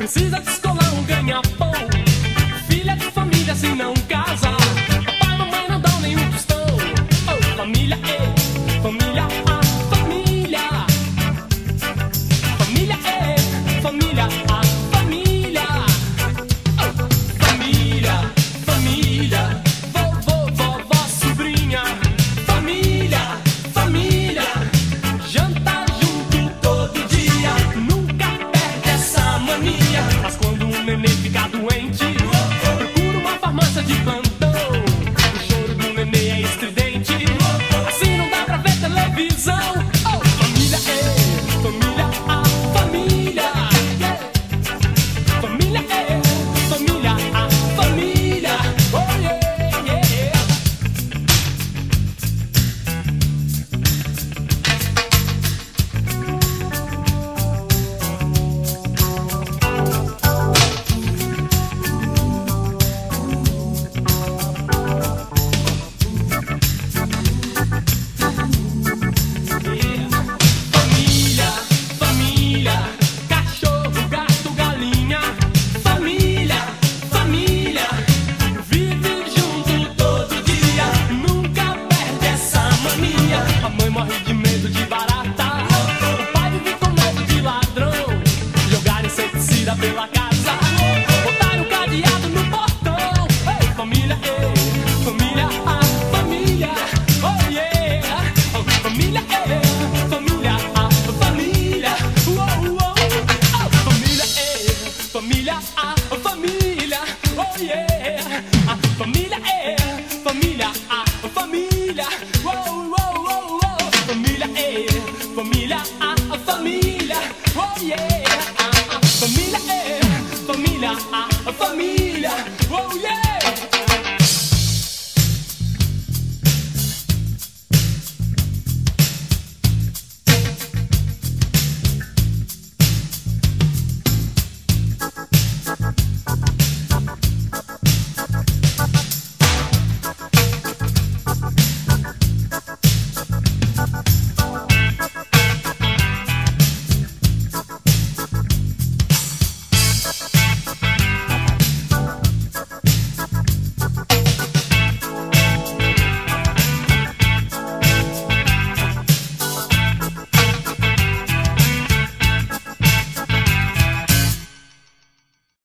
Precisa descolar um ganha-pão. Filha de família se não casa. Papai e mamãe não dão nenhum tostão. Oh, família, família, família. Família, família, família. Oh, família, família. Vovô, vovó, sobrinha. Família, família. Jantar junto todo dia. Nunca perde essa mania. Mas quando um neném fica doente, procura uma farmácia de plantão. O choro do neném é estridente. Assim não dá pra ver televisão. Oh, família, família, família. Família, família, família. Oh, yeah, yeah. Família, família, cachorro, gato, galinha. Família, família, vive junto todo dia. Nunca perde essa mania. A mãe morre de medo de barata. O pai vive com medo de ladrão. Jogar inseticida pela casa. Botar um cadeado no portão. Ei, família, família, família. Oh, yeah. Oh, família, família, família. Uou, uou. Oh, família, família, família. Oh, yeah. Família, família, família. Uou, uou, uou, uou. Família, família, família. Oh, yeah. Família, família,